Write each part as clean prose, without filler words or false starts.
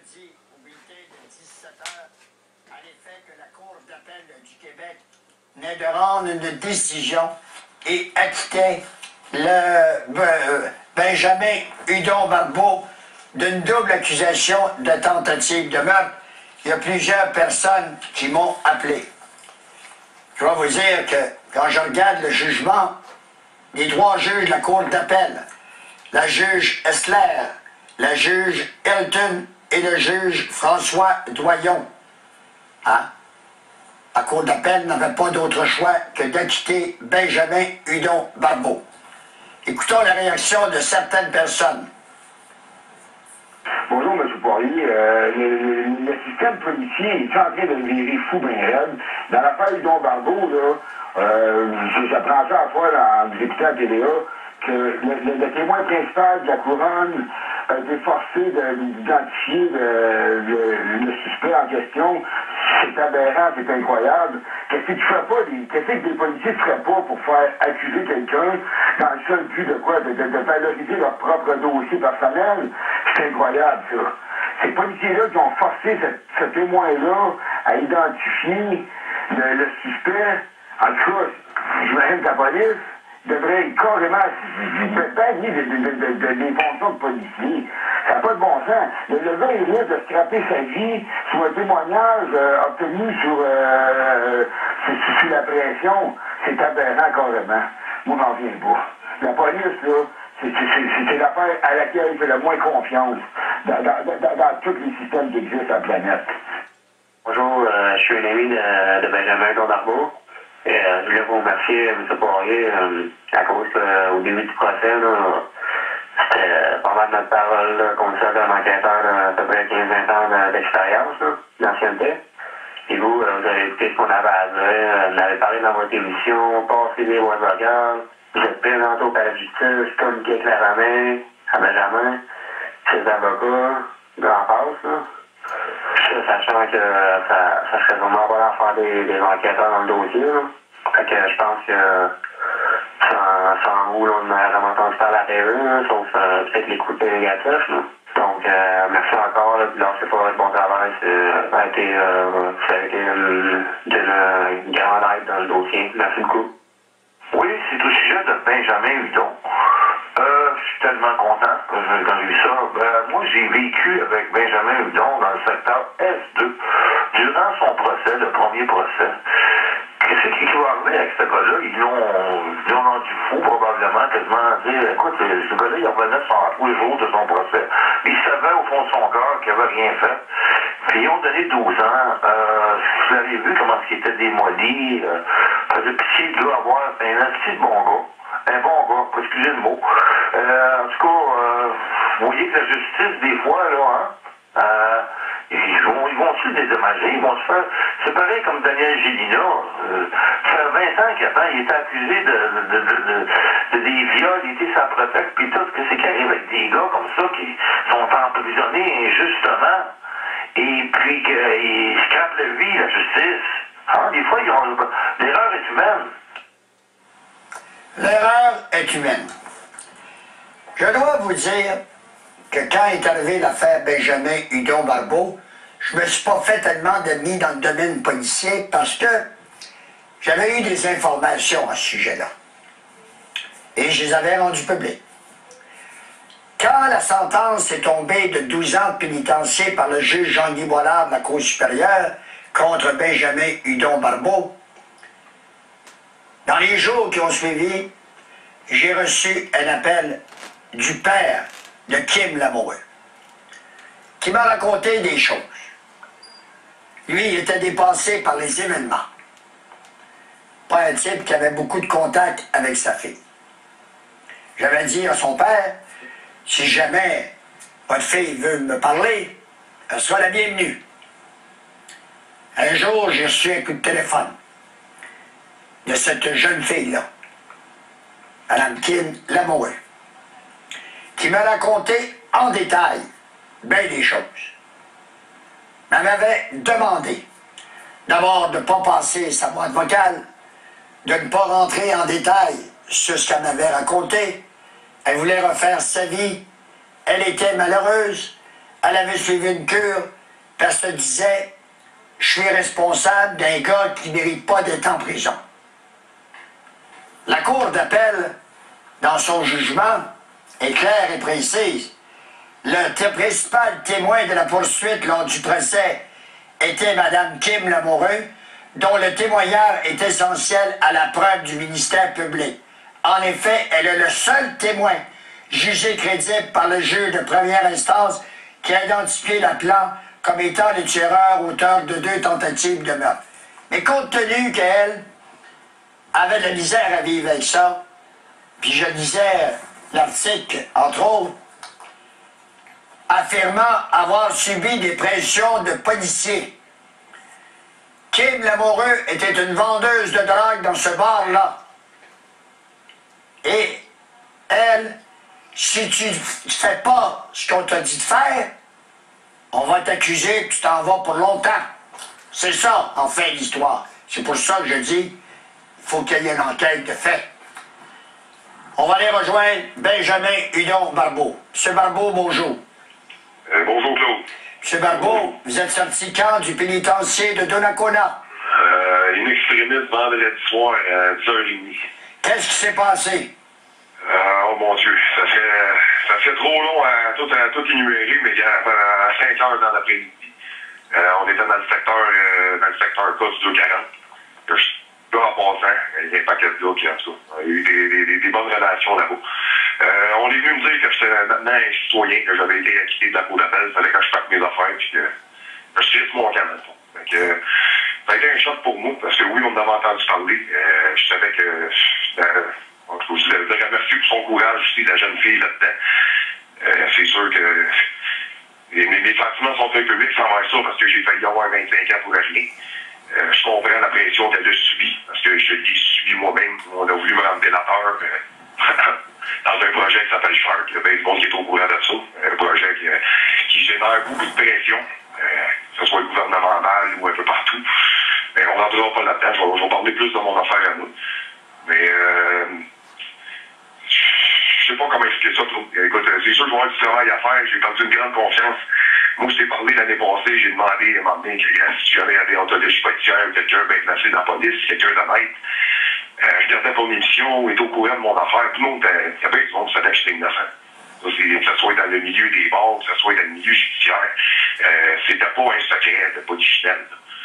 vendredi au bulletin de 17 heures à l'effet que la Cour d'appel du Québec venait de rendre une décision et acquittait le Benjamin Hudon-Barbeau d'une double accusation de tentative de meurtre. Il y a plusieurs personnes qui m'ont appelé. Je dois vous dire que quand je regarde le jugement des trois juges de la Cour d'appel, la juge Esler, la juge Elton et le juge François Doyon, hein? La Cour d'appel n'avait pas d'autre choix que d'acquitter Benjamin Hudon-Barbeau. Écoutons la réaction de certaines personnes. Bonjour, M. Poirier. Le système policier est en train de virer fou bien raide. Dans l'affaire Hudon-Barbeau, j'apprends ça à fois en écoutant la TVA, que le témoin principal de la couronne a été forcé d'identifier le suspect en question. C'est aberrant, c'est incroyable. Qu'est-ce que les policiers ne feraient pas pour faire accuser quelqu'un dans le seul but de quoi? De valoriser leur propre dossier personnel? C'est incroyable, ça. Ces policiers-là qui ont forcé ce témoin-là à identifier le suspect, en tout cas, j'imagine que la police devrait carrément banni des fonctions de policiers. Ça n'a pas de bon sens. Le gars, il risque de scraper sa vie sur un témoignage obtenu sous la pression. C'est aberrant carrément. Moi, j'en viens pas. La police, là, c'est l'affaire à laquelle il fait le moins confiance dans tous les systèmes qui existent sur la planète. Bonjour, je suis un ami de Benjamin Hudon-Barbeau. Je voulais vous remercier, M. Poirier, à cause au début du procès, c'était pas mal notre parole qu'on sort d'un enquêteur d'à peu près 15-20 ans d'expérience, d'ancienneté. Et vous, vous avez écouté ce qu'on avait à dire, vous avez parlé dans votre émission, passé des voies de regard, vous êtes présenté au palais de justice, communiqué clairement à Benjamin, ses avocats, grand passe, sachant que ça serait vraiment pas d'en faire des enquêteurs dans le dossier. Fait que je pense que sans vous, on n'a vraiment entendu parler à la TV, sauf peut-être les côtés négatifs. Donc, merci encore, puis lâchez pas votre bon travail. Ça a été d'une grande aide dans le dossier. Merci beaucoup. Oui, c'est au sujet de Benjamin Hudon. Je suis tellement content quand j'ai vu ça. Moi, j'ai vécu avec Benjamin Hudon dans le secteur S2 durant son procès, le premier procès. Qu'est-ce qui va arriver avec ce gars-là? Ils l'ont rendu fou, probablement, quasiment dire, écoute, ce gars-là, il revenait tous les jours de son procès. Il savait au fond de son cœur qu'il n'avait rien fait. Puis ils ont donné 12 ans. Vous avez vu comment il était démoli. Faisait pitié de avoir un assez bon gars. Un bon gars, pas excusez le mot. En tout cas, vous voyez que la justice, des fois, là, ils vont se dédommager, ils vont se faire... C'est pareil comme Daniel Gélina. Ça fait 20 ans qu'avant, il était accusé de des viols, il était sa protecte, puis tout. Qu'est-ce qui arrive avec des gars comme ça qui sont emprisonnés injustement, et puis qu'ils scrapent la vie, la justice? Hein? Des fois, l'erreur est humaine. L'erreur est humaine. Je dois vous dire que quand est arrivée l'affaire Benjamin Hudon-Barbeau, je me suis pas fait tellement d'amis dans le domaine policier parce que j'avais eu des informations à ce sujet-là. Et je les avais rendues publiques. Quand la sentence est tombée de 12 ans de pénitencier par le juge Jean-Guy Boilard de la Cour supérieure contre Benjamin Hudon-Barbeau, dans les jours qui ont suivi, j'ai reçu un appel du père de Kim Lamoureux, qui m'a raconté des choses. Lui, il était dépassé par les événements. Pas un type qui avait beaucoup de contacts avec sa fille. J'avais dit à son père, si jamais votre fille veut me parler, elle sera la bienvenue. Un jour, j'ai reçu un coup de téléphone de cette jeune fille-là, Mme Kim Lamoureux, qui m'a raconté en détail bien des choses. Elle m'avait demandé d'abord de ne pas passer sa boîte vocale, de ne pas rentrer en détail sur ce qu'elle m'avait raconté. Elle voulait refaire sa vie. Elle était malheureuse. elle avait suivi une cure parce qu'elle disait « Je suis responsable d'un gars qui ne mérite pas d'être en prison ». La Cour d'appel, dans son jugement, est claire et précise. Le principal témoin de la poursuite lors du procès était Mme Kim Lamoureux, dont le témoignage est essentiel à la preuve du ministère public. En effet, elle est le seul témoin jugé crédible par le juge de première instance qui a identifié Laplan comme étant le tueur auteur de 2 tentatives de meurtre. Mais compte tenu qu'elle avait de la misère à vivre avec ça, puis je lisais l'article, entre autres, affirmant avoir subi des pressions de policiers. Kim Lamoureux était une vendeuse de drogue dans ce bar-là. Et elle, si tu ne fais pas ce qu'on t'a dit de faire, on va t'accuser que tu t'en vas pour longtemps. C'est ça, en fait, l'histoire. C'est pour ça que je dis, il faut qu'il y ait une enquête de fait. On va aller rejoindre Benjamin Hudon-Barbeau. Monsieur Barbeau, bonjour. Bonjour, Claude. Monsieur Barbeau, vous êtes sorti quand du pénitencier de Donnacona? Une extrémiste vendredi soir à 10h30. Qu'est-ce qui s'est passé? Oh mon Dieu, ça fait trop long à tout énumérer, mais à 5 heures dans l'après-midi. On était dans le secteur cas du 240. Je suis là en passant, il y a un paquet de gars qui en tout cas. On a eu des bonnes relations là-bas. On est venu me dire que j'étais maintenant un citoyen, que j'avais été acquitté de la cour d'appel, il fallait que je fasse mes affaires, puis que je suis sur mon camp, dans le fond. Ça a été un choc pour moi, parce que oui, on en avait entendu parler. Je savais que je voulais le remercier pour son courage aussi, la jeune fille là-dedans. C'est sûr que mes sentiments sont très publics sans voir ça, parce que j'ai failli avoir 25 ans pour rien. Je comprends la pression qu'elle a subie, parce que je l'ai subi moi-même. On a voulu me rendre délateur dans un projet qui s'appelle Shark. Il y a bien du monde qui est au courant de ça. Un projet qui génère beaucoup de pression, que ce soit gouvernemental ou un peu partout. Mais on ne rentrera pas là-dedans. Je vais parler plus de mon affaire à nous. Mais je sais pas comment expliquer ça trop. Écoute, c'est sûr que je vais avoir du travail à faire. J'ai perdu une grande confiance. Moi, je t'ai parlé l'année passée, j'ai demandé à m'emmener si j'avais un déontologie policière ou quelqu'un bien placé dans la police, quelqu'un d'honnête. Je gardais pour une émission, était au courant de mon affaire. Tout le monde, il y avait du monde qui savait que j'étais innocent. Que ce soit dans le milieu des bars, que ce soit dans le milieu judiciaire, c'était pas un secret de polichinelle.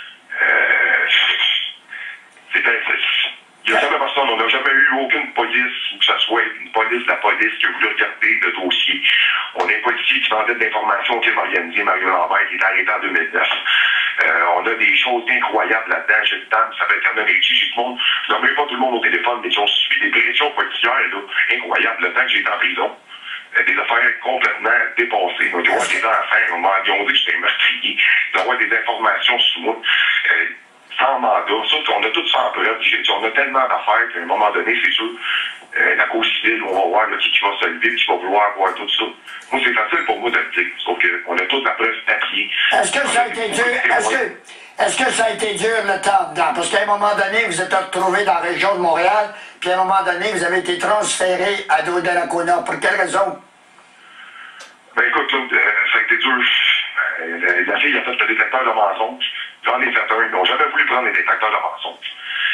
Il n'y a jamais personne, on n'a jamais eu aucune police, ou que ce soit une police de la police qui a voulu regarder le dossier. On a un policier qui vendait de l'information au crime organisé, Mario Lambert, qui est arrêté en 2009. On a des choses incroyables là-dedans. J'ai le temps, ça va être quand même écrit. J'ai tout le monde, je n'en mets pas tout le monde au téléphone, mais qui ont subi des pressions policières là, incroyables le temps que j'étais en prison. Des affaires complètement dépassées. Donc, il y a des enfants, ils ont dit que j'étais un meurtrier. Il doit y avoir des informations sous moi. Sans mandat, ça, on a tout ça en preuve. On a tellement d'affaires qu'à un moment donné, c'est sûr, la cause civile, on va voir là, qui va se lever, qui va vouloir voir tout ça. Moi, c'est facile pour moi de le dire, sauf qu'on a toute la preuve papier. Est-ce que ça a été dur? Est-ce que ça a été dur le temps dedans? Parce qu'à un moment donné, vous êtes retrouvé dans la région de Montréal, puis à un moment donné, vous avez été transféré à Donnacona. Pour quelle raison? Ben écoute, ça a été dur. La fille a fait le détecteur de mensonges. J'en ai fait un. Ils n'ont jamais voulu prendre les détecteurs de mensonges.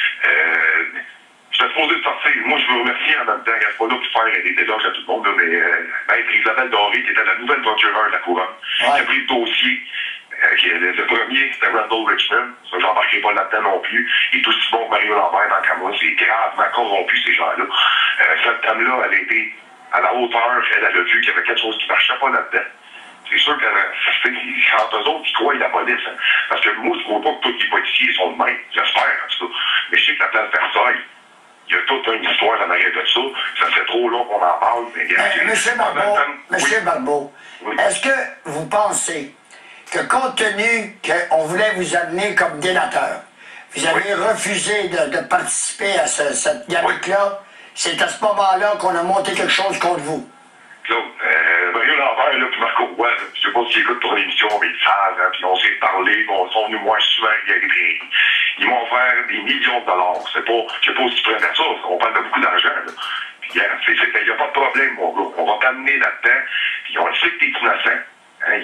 J'étais supposé de sortir. Moi, je veux remercier en même temps. Je ne suis pas là pour faire des éloges à tout le monde, là, mais Maître Isabelle Doré, qui était la nouvelle procureure de la couronne, qui a pris le dossier. Le premier, c'était Randall Richmond. Ça, j'embarquerai pas là-dedans non plus. Il est aussi bon que Mario Lambert dans Camus. C'est gravement corrompu, ces gens-là. Cette dame-là, elle a été à la hauteur. Elle a vu qu'il y avait quelque chose qui ne marchait pas là-dedans. C'est sûr que c'est entre eux autres qui croient la police. Hein. Parce que moi, je ne crois pas que tous les policiers sont de même. J'espère, en tout cas. Mais je sais que la place Versailles, il y a toute une histoire en arrière de ça. Ça fait trop long qu'on en parle. Monsieur Barbeau, oui. Est-ce que vous pensez que compte tenu qu'on voulait vous amener comme délateur, vous avez refusé de participer à cette gamique-là, c'est à ce moment-là qu'on a monté quelque chose contre vous? Claude, Mario Lambert, là, puis Marco Roy, je sais pas s'ils écoutent ton émission, mais ils savent, hein, puis on s'est parlé, ils sont venus moi souvent, ils m'ont offert des millions de dollars. Je sais pas si tu prenais ça, on parle de beaucoup d'argent, là. Puis, il n'y a pas de problème, mon gars. On va t'amener là-dedans, puis on le sait que t'es innocent. Hein, ils m'ont nommé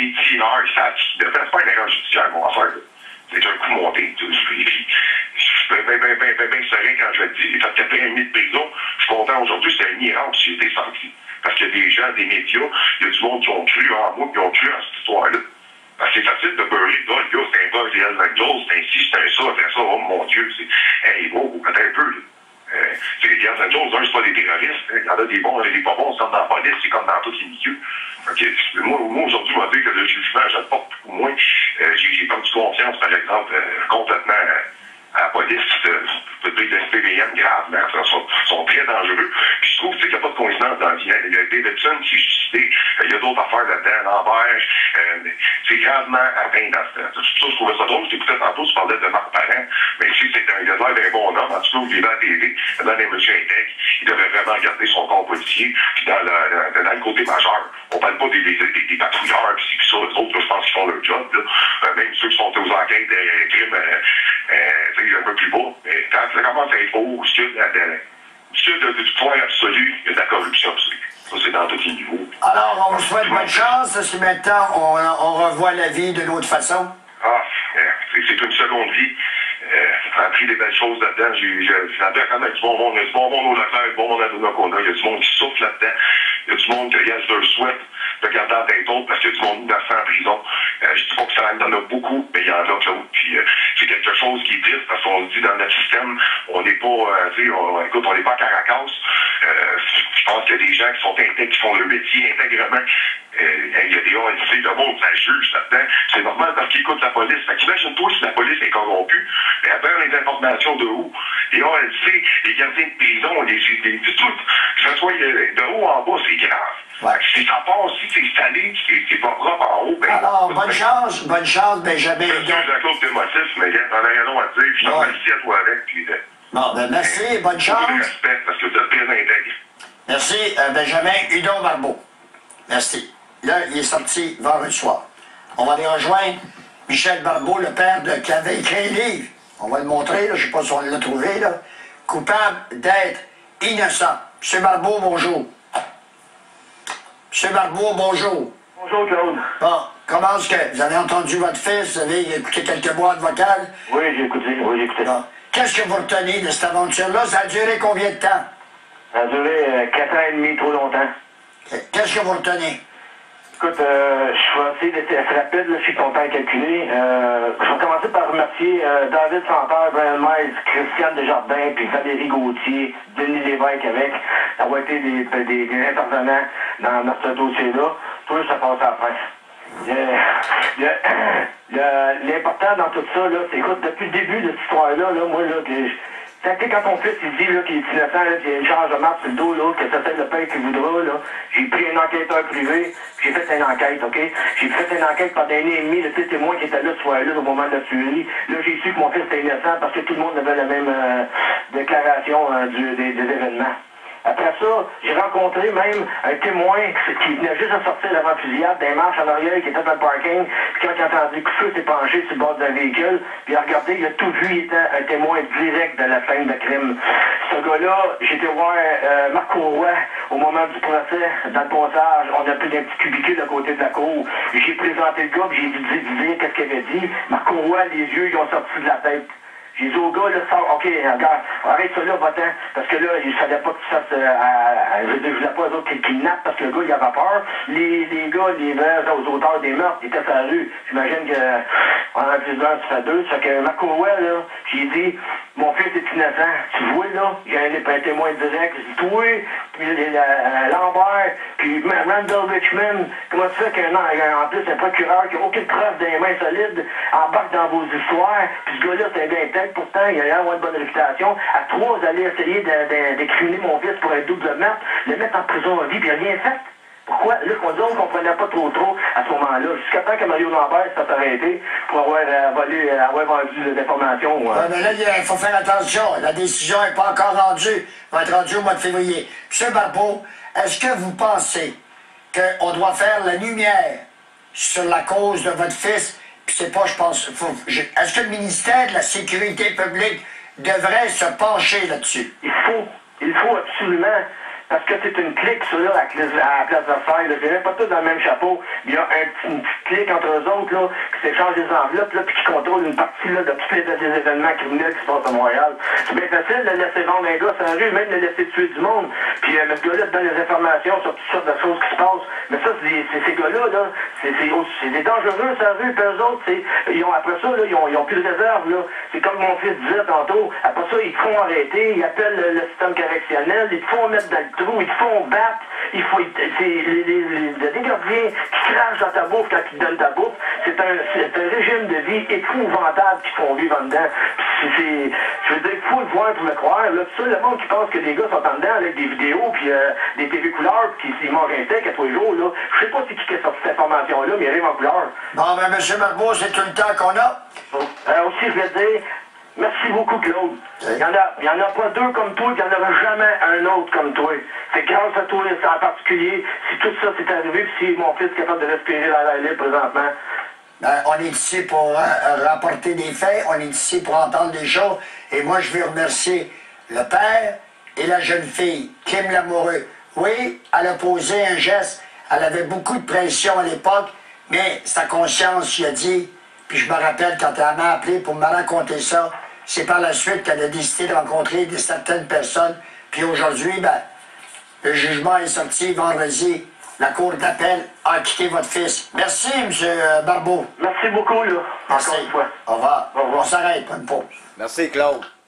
des tireurs, ils savent qu'ils ne fait pas une erreur judiciaire, mon affaire. C'est un coup monté. Je suis bien serein quand je le dis. J'ai fait 4 ans et demi de prison. Je suis content aujourd'hui, c'était une erreur si j'ai été sorti. Parce qu'il y a des gens, des médias, il y a du monde qui ont cru en moi, qui ont cru en cette histoire-là. Parce que c'est facile de beurrer le gars, c'est un bug des Hells Angels, c'est un ci, c'est un ça, oh mon Dieu, c'est. Hey, wow, attends un peu, là. C'est les Hells Angels, c'est pas des terroristes. Il y en a des bons et des pas bons, c'est comme dans la police, c'est comme dans tous les milieux. Okay. Moi aujourd'hui, je vais dire que le jugement, je le porte beaucoup moins. J'ai perdu confiance, par exemple, complètement à la police de l'SPVM gravement. Ils sont très dangereux. Puis je trouve qu'il n'y a pas de coïncidence dans la vie. Il y a Davidson qui est suicidé. Il y a d'autres affaires là-dedans. Lambert, c'est gravement atteint dans ce temps. Je trouvais ça drôle. J'écoutais tantôt, tu parlais de Marc Parent. Mais si il a l'air d'un bon homme, en tout cas, il est dans la télé, il a l'air d'un monsieur intègre. Il devrait vraiment regarder son corps policier. Puis dans le côté majeur, on parle pas des patrouilleurs, puis ça, les autres, je pense qu'ils font leur job. Là. Même ceux qui sont aux enquêtes des crimes un peu plus bas. Mais quand ça commence à être haut, au sud du point absolu, il y a de la corruption absolue. Ça, c'est dans tous les niveaux. Alors, on vous souhaite bonne chance. Si maintenant on revoit la vie d'une autre façon. Ah, c'est une seconde vie. J'ai appris des belles choses là-dedans. J'ai appris à connaître du bon monde. Il y a du bon monde au Leclerc, du bon monde à Donnacona. Il y a du monde qui souffle là-dedans. Il y a du monde qui a le souhait de garder en tête autre parce qu'il y a du monde innocent en prison. Je dis pas que ça en a beaucoup, mais il y en a d'autres. Puis c'est quelque chose qui est triste parce qu'on se dit dans notre système, on n'est pas, écoute, on n'est pas à Caracas. Je pense qu'il y a des gens qui sont intègres, qui font leur métier intègrement. Il y a des OLC, le monde, ça juge là-dedans. C'est normal parce qu'ils écoutent la police. Fait qu'imagine-toi si la police est corrompue, et après les informations de où? Les OLC, les gardiens de prison, tout, que ce soit de haut en bas, c'est grave. Ouais. Si ça part aussi, c'est salé, c'est pas propre en haut. Ben, alors, bonne chance, Benjamin. C'est Jean-Claude émotif, mais t'en as rien à dire, puis j'en remercie à toi avec. Puis, bon, ben merci, bonne chance. Beaucoup de respect, parce que vous êtes très intègre. Merci, Benjamin Hudon-Barbeau. Merci. Là, il est sorti vendredi soir. On va aller rejoindre Michel Barbeau, le père qui avait écrit un livre. On va le montrer, là, je ne sais pas si on l'a trouvé, là. Coupable d'être innocent. M. Barbeau, bonjour. M. Barbeau, bonjour. Bonjour, Claude. Bon, comment est-ce que vous avez entendu votre fils? Vous avez écouté quelques boîtes vocales? Oui, j'ai écouté. Bon. Qu'est-ce que vous retenez de cette aventure-là? Ça a duré combien de temps? Ça a duré 4 ans et demi, trop longtemps. Qu'est-ce que vous retenez? Écoute, je vais essayer d'être assez rapide, là, je suis content à calculer. Je vais commencer par remercier David Santerre, Brian Miles, Christiane Desjardins, puis Valérie Gauthier, Denis Lévesque avec, d'avoir été des intervenants dans ce dossier-là. Tout ça passe à la fin. L'important dans tout ça, là, c'est, écoute, depuis le début de cette histoire-là, moi, là, quand ton fils il dit qu'il est innocent, qu'il y a une charge de marque sur le dos, là, que ça fait le pain qu'il voudra, là, j'ai pris un enquêteur privé, j'ai fait une enquête, OK? J'ai fait une enquête pendant un an et demi, le petit témoin qui était là ce soir-là au moment de la tuerie. Là, j'ai su que mon fils était innocent parce que tout le monde avait la même déclaration des événements. Après ça, j'ai rencontré même un témoin qui venait juste de sortir de la fusillade d'un marche en arrière qui était dans le parking. Puis quand il a entendu que le feu s'est penché sur le bord d'un véhicule, puis il a regardé, il a tout vu, il était un témoin direct de la scène de crime. Ce gars-là, j'ai été voir Marc Courroy au moment du procès, dans le passage. On a pris un petit cubicule à côté de la cour. J'ai présenté le gars, puis j'ai dû dire qu'est-ce qu'il avait dit. Marc Courroy, les yeux, ils ont sorti de la tête. J'ai dit au gars, là, sort, OK, regarde, arrête ça là, va-t'en, parce que là, il fallait pas que tu fasses, je voulais pas eux autres qu'ils kidnappent, parce que le gars, il avait peur. Les gars, les vrais auteurs des meurtres, ils étaient sur la rue. J'imagine que, en plus d'un, ça fait deux. Ça fait que McCoy, là, j'ai dit, mon fils est innocent. Tu vois, là, j'ai un témoin direct. J'ai dit, toi, puis Lambert, puis Randall Richmond, comment tu fais qu'en plus, un procureur qui n'a aucune preuve des mains solides embarque dans vos histoires, puis ce gars-là, c'est un bien tel, pourtant, il a une bonne réputation. À trois, vous allez essayer d'incriminer mon fils pour un double meurtre, le mettre en prison à vie, puis rien fait. Pourquoi? Là, on ne comprenait pas trop à ce moment-là. Jusqu'à temps que Mario Lambert s'est arrêté pour avoir vendu l'information. Mais là, il faut faire attention. La décision n'est pas encore rendue. Elle va être rendue au mois de février. M. Barbeau, est-ce que vous pensez qu'on doit faire la lumière sur la cause de votre fils? Puis c'est pas, je pense... Est-ce que le ministère de la Sécurité publique devrait se pencher là-dessus? Il faut absolument... parce que c'est une clique, ça, là, à la place Versailles. Là. C'est même pas tous dans le même chapeau. Il y a une petite clique entre eux autres, là, qui s'échangent des enveloppes, là, puis qui contrôle une partie, là, de tous les événements criminels qui se passent à Montréal. C'est bien facile de laisser vendre un gars sans rue, même de laisser tuer du monde. Puis, ce gars-là te donne des informations sur toutes sortes de choses qui se passent. Mais ça, ces gars-là, là, c'est des dangereux, sans rue, puis eux autres, après ça, là, ils ont plus de réserve, là. C'est comme mon fils disait tantôt. Après ça, ils te font arrêter, ils appellent le système correctionnel, ils te font mettre dans le trou, ils te font battre. Il y a des gardiens qui crachent dans ta bouffe quand ils te donnent ta bouffe. C'est un régime de vie épouvantable qu'ils font vivre en dedans. Je veux dire, il faut le voir pour le croire. Là, tout ça, le monde qui pense que les gars sont en dedans avec des vidéos puis des TV couleurs puis qu'ils mangent un steak à tous les jours, là. Je sais pas c'est qui a sorti cette information-là, mais il arrive en couleur. Bon, ben, M. Barbeau, c'est tout le temps qu'on a. Aussi, je vais dire, merci beaucoup, Claude. Il y en a pas deux comme toi, puis il n'y en aura jamais un autre comme toi. C'est grâce à toi, en particulier, si tout ça s'est arrivé, puis si mon fils est capable de respirer l'air libre présentement. Ben, on est ici pour rapporter des faits, on est ici pour entendre des choses. Et moi, je veux remercier le père et la jeune fille, Kim Lamoureux. Oui, elle a posé un geste, elle avait beaucoup de pression à l'époque, mais sa conscience lui a dit, puis je me rappelle quand elle m'a appelé pour me raconter ça, c'est par la suite qu'elle a décidé de rencontrer certaines personnes. Puis aujourd'hui, ben, le jugement est sorti vendredi. La cour d'appel a quitté votre fils. Merci, M. Barbeau. Merci beaucoup, là. Merci. Encore une fois. Au revoir. Au revoir. On s'arrête, pas une pause. Merci, Claude.